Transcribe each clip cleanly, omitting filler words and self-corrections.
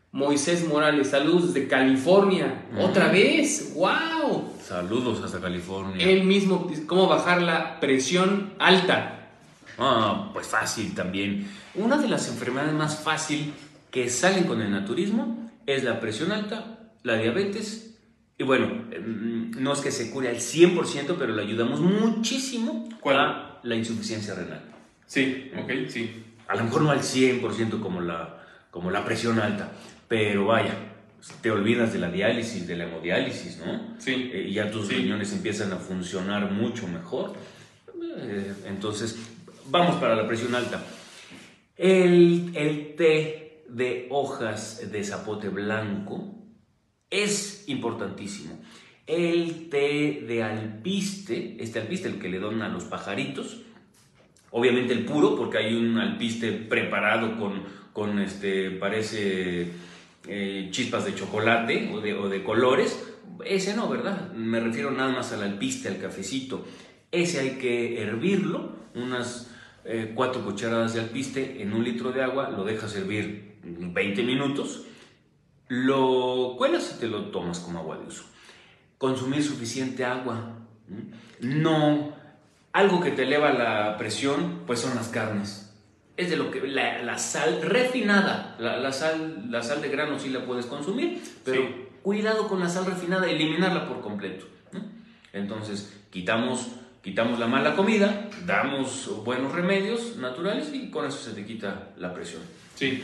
Moisés Morales, saludos desde California. Otra vez, wow. Saludos hasta California. Él mismo, ¿cómo bajar la presión alta? Pues fácil también. Una de las enfermedades más fácil que salen con el naturismo es la presión alta, la diabetes. Y bueno, no es que se cure al 100%, pero le ayudamos muchísimo a la insuficiencia renal. Sí, ok, sí. A lo mejor no al 100% como la presión alta, pero vaya, te olvidas de la diálisis, de la hemodiálisis, ¿no? Sí. Y ya tus riñones empiezan a funcionar mucho mejor. Entonces, vamos para la presión alta. El té de hojas de zapote blanco es importantísimo. El té de alpiste, el que le dan a los pajaritos, obviamente el puro, porque hay un alpiste preparado con parece chispas de chocolate o de colores. Ese no, ¿verdad? Me refiero nada más al alpiste, al cafecito. Ese hay que hervirlo, unas 4 cucharadas de alpiste en 1 litro de agua, lo dejas hervir 20 minutos, lo cuelas y te lo tomas como agua de uso. Consumir suficiente agua. No, algo que te eleva la presión, pues son las carnes. Es de lo que la sal refinada, la sal de grano sí la puedes consumir, pero sí, cuidado con la sal refinada, eliminarla por completo, ¿no? Entonces quitamos la mala comida, damos buenos remedios naturales y con eso se te quita la presión. Sí.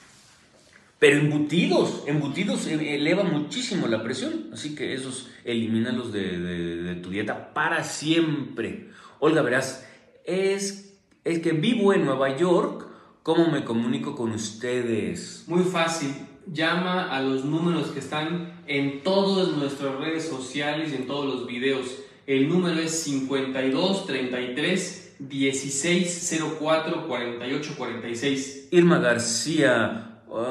Pero embutidos eleva muchísimo la presión, así que esos elimínalos de tu dieta para siempre. Olga, verás, es que vivo en Nueva York, ¿cómo me comunico con ustedes? Muy fácil, llama a los números que están en todas nuestras redes sociales y en todos los videos. El número es 52 33 16 04 48 46. Irma García,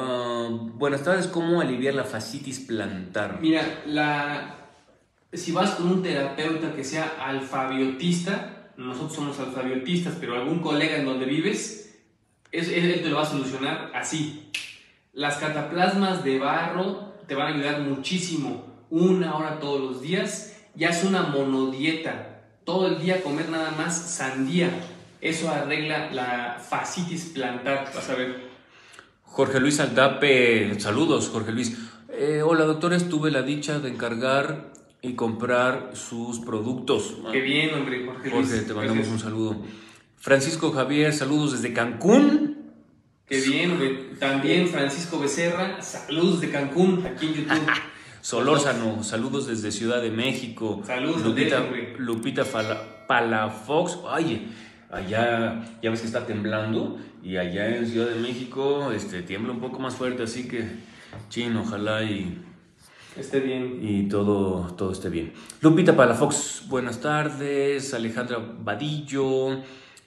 buenas tardes, ¿cómo aliviar la fascitis plantar? Mira, si vas con un terapeuta que sea alfabiotista, nosotros somos alfabiotistas, pero algún colega en donde vives, él te lo va a solucionar así. Las cataplasmas de barro te van a ayudar muchísimo. 1 hora todos los días. Ya es una monodieta. Todo el día comer nada más sandía. Eso arregla la fascitis plantar. Vas a ver. Jorge Luis Aldape, saludos Jorge Luis. Hola doctores, tuve la dicha de encargar y comprar sus productos. Qué bien, hombre, Jorge Luis. Jorge, te mandamos un saludo. Francisco Javier, saludos desde Cancún. Qué bien, hombre. También Francisco Becerra, saludos de Cancún, aquí en YouTube. Solórzano, saludos desde Ciudad de México. Saludos, Lupita Palafox. Oye, allá ya ves que está temblando y allá en Ciudad de México tiembla un poco más fuerte, así que ojalá y esté bien. Y todo esté bien. Lupita Palafox, buenas tardes. Alejandra Vadillo,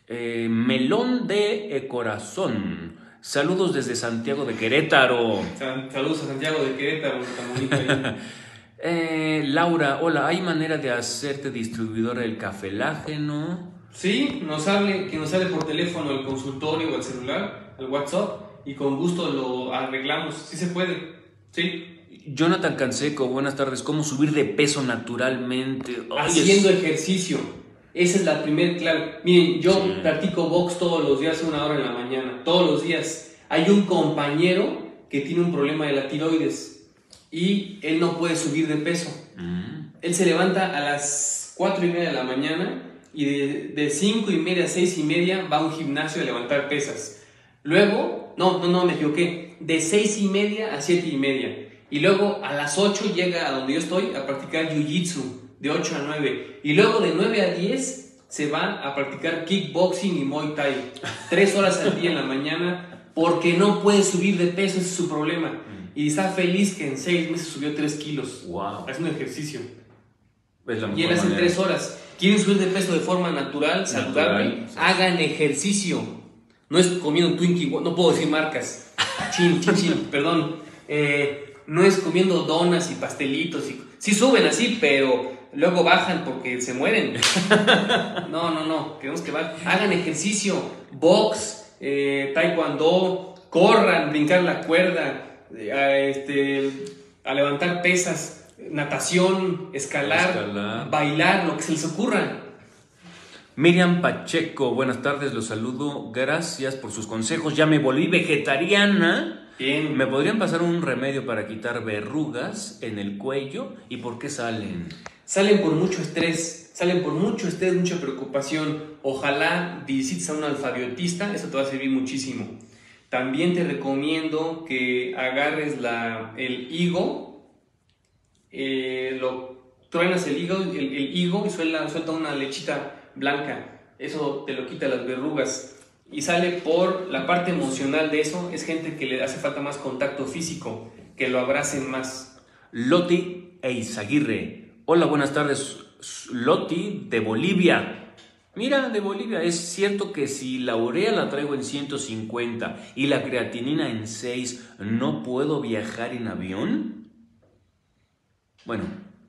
Melón de Corazón. Saludos desde Santiago de Querétaro. Saludos a Santiago de Querétaro, tan bonito ahí. Laura, hola, ¿hay manera de hacerte distribuidora del cafelágeno? Sí, que nos hable por teléfono, el consultorio o el celular, el WhatsApp, y con gusto lo arreglamos. Sí se puede, sí. Jonathan Canseco, buenas tardes. ¿Cómo subir de peso naturalmente? Haciendo ejercicio. Esa es la primera clave. Miren, yo practico box todos los días, 1 hora en la mañana. Todos los días. Hay un compañero que tiene un problema de la tiroides y él no puede subir de peso. Él se levanta a las 4:30 de la mañana y de 5:30 a 6:30 va a un gimnasio a levantar pesas. Luego, no, me equivoqué. De 6:30 a 7:30. Y luego a las 8 llega a donde yo estoy a practicar jiu-jitsu, de 8 a 9. Y luego de 9 a 10 se va a practicar kickboxing y muay thai. 3 horas al día en la mañana, porque no puede subir de peso, ese es su problema. Y está feliz que en 6 meses subió 3 kilos. Wow. Es un ejercicio. Y él hace 3 horas. ¿Quieren subir de peso de forma natural, saludable? Sí. Hagan ejercicio. No es comiendo Twinkie, no puedo decir marcas. Chin, perdón. No es comiendo donas y pastelitos. Sí suben así, pero luego bajan porque se mueren. No. Queremos que hagan ejercicio. Box, taekwondo, corran, brincar la cuerda, a levantar pesas, natación, escalar, bailar, lo que se les ocurra. Miriam Pacheco, buenas tardes, los saludo, gracias por sus consejos, ya me volví vegetariana. Bien. ¿Me podrían pasar un remedio para quitar verrugas en el cuello? ¿Y por qué salen? Salen por mucho estrés, mucha preocupación. Ojalá visites a un alfabiotista, eso te va a servir muchísimo. También te recomiendo que agarres el higo, lo truenas el higo y suelta una lechita blanca. Eso te lo quita las verrugas. Y sale por la parte emocional de eso. Es gente que le hace falta más contacto físico, que lo abracen más. Loti Eizaguirre. Hola, buenas tardes. Loti de Bolivia. Mira, de Bolivia, ¿es cierto que si la urea la traigo en 150 y la creatinina en 6, no puedo viajar en avión? Bueno.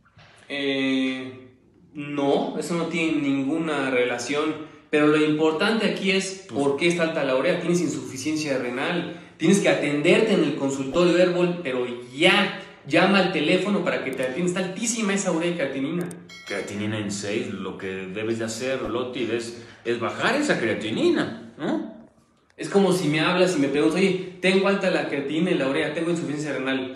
No, eso no tiene ninguna relación. Pero lo importante aquí es por qué está alta la urea. Tienes insuficiencia renal. Tienes que atenderte en el consultorio Herbol, pero ya. Llama al teléfono para que te atiendan. Está altísima esa urea y creatinina. Creatinina en 6, lo que debes de hacer, Loti, es bajar esa creatinina, ¿no? Es como si me hablas y me preguntas, oye, tengo alta la creatinina y la urea, tengo insuficiencia renal.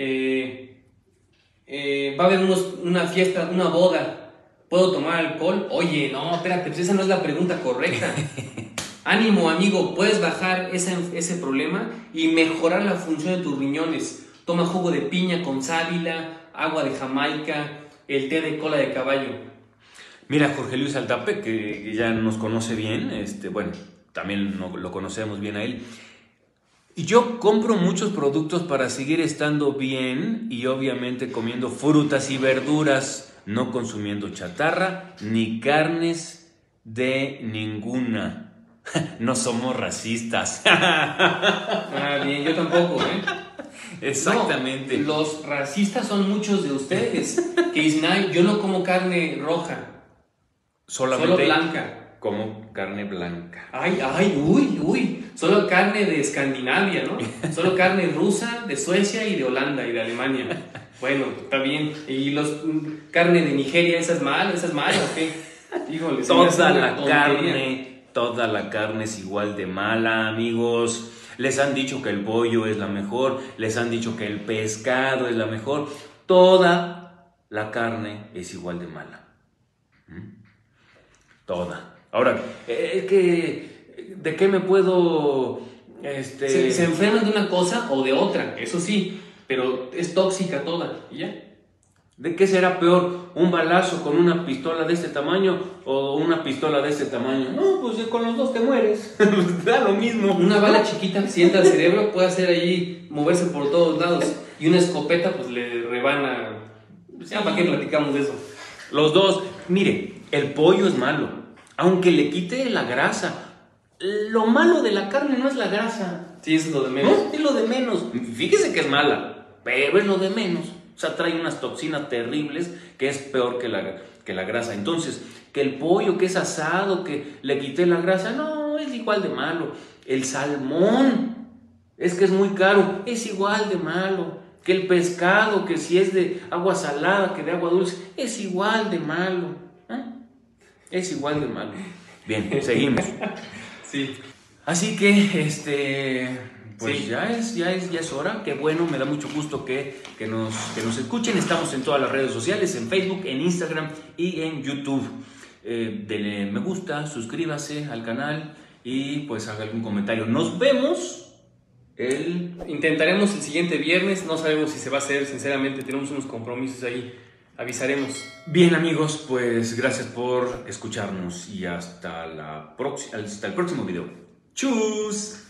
Va a haber una fiesta, una boda. ¿Puedo tomar alcohol? Oye, no, espérate, pues esa no es la pregunta correcta. Ánimo, amigo, puedes bajar ese problema y mejorar la función de tus riñones. Toma jugo de piña con sábila, agua de Jamaica, el té de cola de caballo. Mira, Jorge Luis Altape, que ya nos conoce bien, bueno, también lo conocemos bien a él. Y yo compro muchos productos para seguir estando bien y obviamente comiendo frutas y verduras, no consumiendo chatarra ni carnes de ninguna. No somos racistas. Bien, yo tampoco, ¿eh? Exactamente. No, los racistas son muchos de ustedes que dicen, ay, yo no como carne roja, solo blanca. Como carne blanca. Uy, solo carne de Escandinavia, ¿no? Solo carne rusa, de Suecia y de Holanda y de Alemania. Bueno, está bien. Y carne de Nigeria, ¿esa es mala o qué? Híjole, toda la carne es igual de mala, amigos. Les han dicho que el pollo es la mejor, les han dicho que el pescado es la mejor. Toda la carne es igual de mala. Toda. Ahora, ¿de qué me puedo...? Se enferman de una cosa o de otra, eso sí, pero es tóxica toda, ¿y ya? ¿De qué será peor? ¿Un balazo con una pistola de este tamaño o una pistola de este tamaño? No, pues con los dos te mueres. Da lo mismo. Una bala chiquita sienta al cerebro, puede hacer ahí moverse por todos lados. Y una escopeta, pues le rebana. Ya, ¿para qué platicamos de eso? Los dos. Mire, el pollo es malo, aunque le quite la grasa. Lo malo de la carne no es la grasa. Sí, es lo de menos. No, es lo de menos. Fíjese que es mala, pero es lo de menos. O sea, trae unas toxinas terribles que es peor que la grasa. Entonces, que el pollo que es asado, que le quité la grasa, no, es igual de malo. El salmón, es que es muy caro, es igual de malo. Que el pescado, que si es de agua salada, que de agua dulce, es igual de malo. Es igual de malo. Bien, seguimos. Sí. Así que, pues sí. ya es hora. Qué bueno, me da mucho gusto que nos escuchen. Estamos en todas las redes sociales, en Facebook, en Instagram y en YouTube. Denle me gusta, suscríbase al canal y pues haga algún comentario. Nos vemos. Intentaremos el siguiente viernes. No sabemos si se va a hacer, sinceramente. Tenemos unos compromisos ahí. Avisaremos. Bien, amigos, pues gracias por escucharnos y hasta el próximo video. ¡Chus!